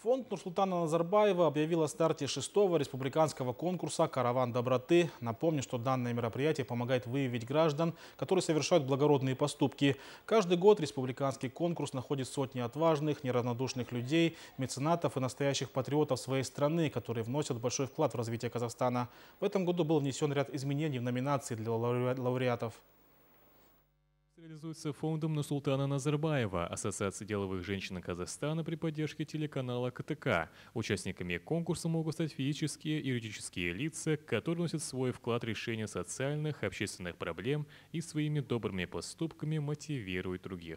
Фонд Нурсултана Назарбаева объявил о старте 6-го республиканского конкурса «Караван доброты». Напомню, что данное мероприятие помогает выявить граждан, которые совершают благородные поступки. Каждый год республиканский конкурс находит сотни отважных, неравнодушных людей, меценатов и настоящих патриотов своей страны, которые вносят большой вклад в развитие Казахстана. В этом году был внесен ряд изменений в номинации для лауреатов. Реализуется фондом Нурсултана Назарбаева, Ассоциации деловых женщин Казахстана при поддержке телеканала КТК. Участниками конкурса могут стать физические и юридические лица, которые вносят свой вклад в решение социальных, общественных проблем и своими добрыми поступками мотивируют других.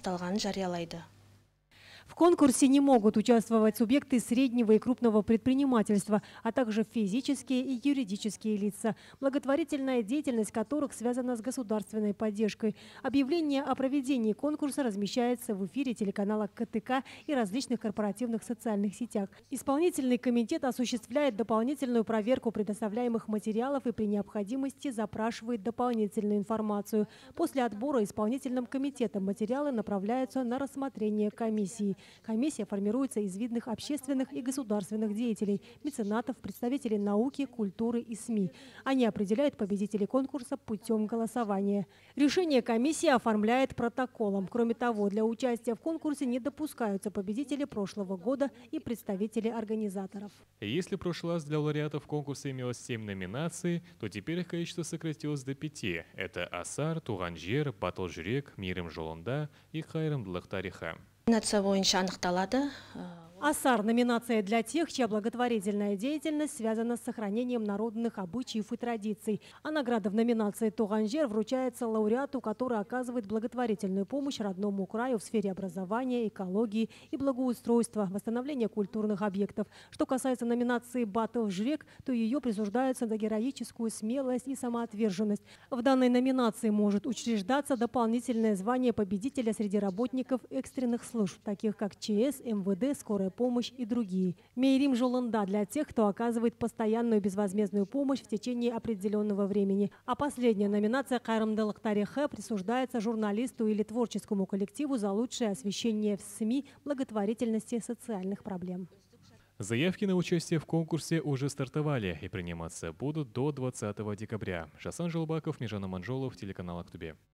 В конкурсе не могут участвовать субъекты среднего и крупного предпринимательства, а также физические и юридические лица, благотворительная деятельность которых связана с государственной поддержкой. Объявление о проведении конкурса размещается в эфире телеканала КТК и различных корпоративных социальных сетях. Исполнительный комитет осуществляет дополнительную проверку предоставляемых материалов и при необходимости запрашивает дополнительную информацию. После отбора исполнительным комитетом материалы направляются на рассмотрение комиссии. Комиссия формируется из видных общественных и государственных деятелей, меценатов, представителей науки, культуры и СМИ. Они определяют победителей конкурса путем голосования. Решение комиссии оформляет протоколом. Кроме того, для участия в конкурсе не допускаются победители прошлого года и представители организаторов. Если в прошлый раз для лауреатов конкурса имелось 7 номинаций, то теперь их количество сократилось до 5. Это Асар, Туганжер, Батылжүрек, Мейрим Жолунда и Хайрымдылык Тариха. Асар – номинация для тех, чья благотворительная деятельность связана с сохранением народных обычаев и традиций. А награда в номинации «Туганжер» вручается лауреату, который оказывает благотворительную помощь родному краю в сфере образования, экологии и благоустройства, восстановления культурных объектов. Что касается номинации «Батылжүрек», то ее присуждается за героическую смелость и самоотверженность. В данной номинации может учреждаться дополнительное звание победителя среди работников экстренных служб, таких как ЧС, МВД, скорая помощь и другие. Мейрим Жолунда для тех, кто оказывает постоянную безвозмездную помощь в течение определенного времени. А последняя номинация «Хайрымдылык Тариха» присуждается журналисту или творческому коллективу за лучшее освещение в СМИ благотворительности социальных проблем. Заявки на участие в конкурсе уже стартовали и приниматься будут до 20 декабря. Жасан Желбаков, Межан Манжолов, телеканал Актубе.